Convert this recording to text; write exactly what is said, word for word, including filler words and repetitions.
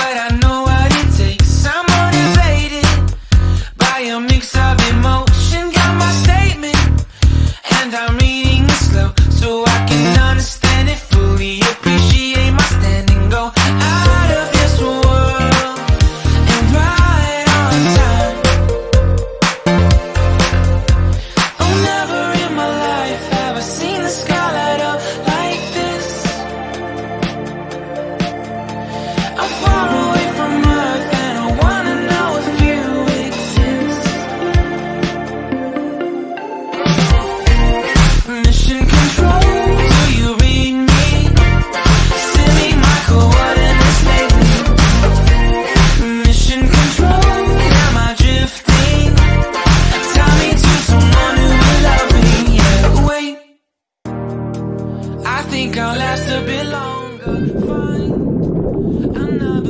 but I know what it takes. I'm motivated by a mix of emotion. Got my statement, and I'm reading it slow so I can understand it fully. Appreciate my stand and go out of this world and right on time. Oh, never in my life have I seen the sky light up like this. I'm far away from Earth and I wanna know if you exist. Mission control, do you read me? Send me my coordinates lately. Mission control, am I drifting? Tie me to someone who will love me. Yeah, wait, I think I'll last a bit longer. Fine, I'm not